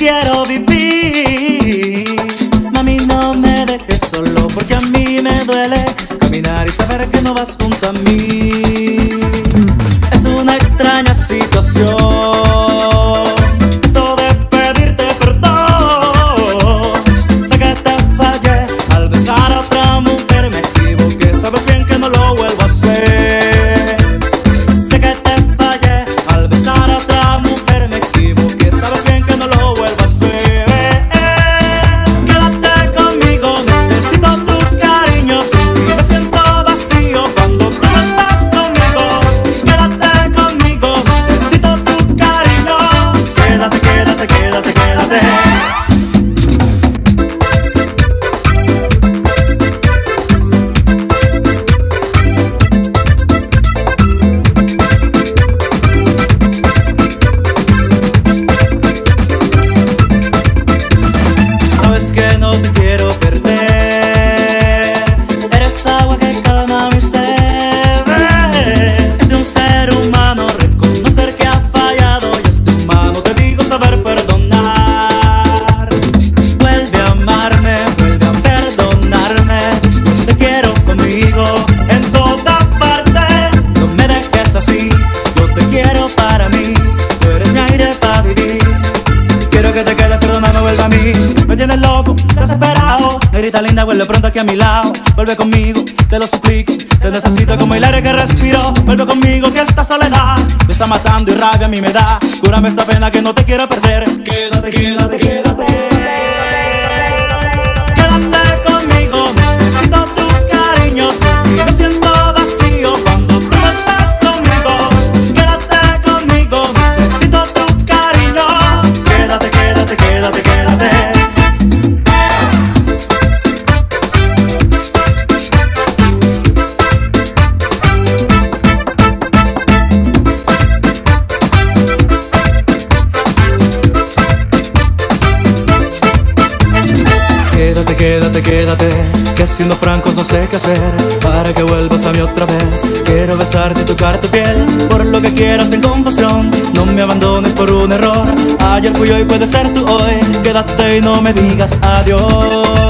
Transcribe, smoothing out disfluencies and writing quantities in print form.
quiero vivir. Mami, no me dejes solo, porque a mí me duele caminar y saber que no vas junto a mí. Es una extraña situación esto de pedirte perdón. Sé que te fallé al besar a otra mujer, me equivoqué, sabes bien que no lo vuelvo a hacer. Sé que te fallé al besar a otra mujer, me equivoqué, sabes bien que no lo vuelvo a hacer. Quédate conmigo, necesito tu cariño, sin ti me siento vacío cuando tú no estás conmigo. Quédate conmigo, necesito tu cariño. Quédate, quédate, quédate, quédate. Sabes que no te quiero perder. Eres agua que calma mi sed. Es de un ser humano reconocer que ha fallado, y es de humano, te digo, saber perdonar. Vuelve a amarme, vuelve a perdonarme. Yo te quiero conmigo en todas partes. No me dejes así, yo te quiero para mí. Tú eres mi aire para vivir. Quiero que te quedes, perdona, no vuelva a mí. Me tienes loco, desesperado. Negrita linda, vuelve pronto aquí a mi lado. Vuelve conmigo, te lo suplico. Te necesito como el aire que respiro. Vuelve conmigo que esta soledad me está matando y rabia a mí me da. Cúrame esta pena que no te quiero perder. Quédate, quédate, quédate. Quédate conmigo, necesito tu cariño. Sin ti me siento vacío cuando tú no estás conmigo. Quédate conmigo, necesito tu cariño. Quédate, quédate, quédate, quédate. Quédate, quédate, quédate, que siendo francos no sé qué hacer para que vuelvas a mí otra vez. Quiero besarte y tocar tu piel, por lo que quieras en confusión. No me abandones por un error, ayer fui hoy, puede ser tú hoy. Quédate y no me digas adiós.